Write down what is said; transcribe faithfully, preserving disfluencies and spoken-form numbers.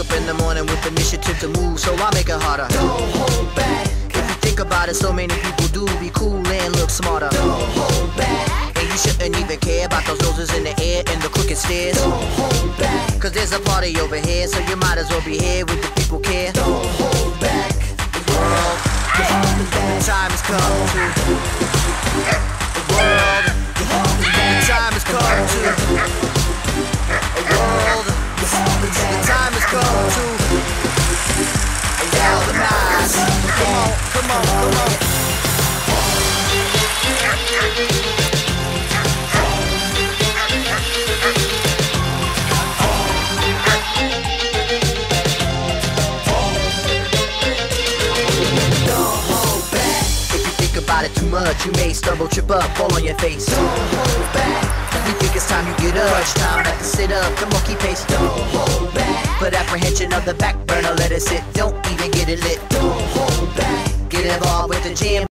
up in the morning with initiative to move, so I make it harder. Don't hold back. If you think about it, so many people do be cool and look smarter. Don't hold back. And you shouldn't even care about those noses in the air and the crooked stairs. Don't hold back. Cause there's a party over here, so you might as well be here with the people care. Don't hold back. The world, the time has come to. The world, the time has come to. The world, the time has come to. Galvanize. Come on, come on, come on. About it too much, you may stumble, trip up, fall on your face. Don't hold back. You think it's time you get up, it's time to sit up, the monkey pace. Don't hold back. Put apprehension of the back burner, let it sit, don't even get it lit. Don't hold back. Get involved with the jam.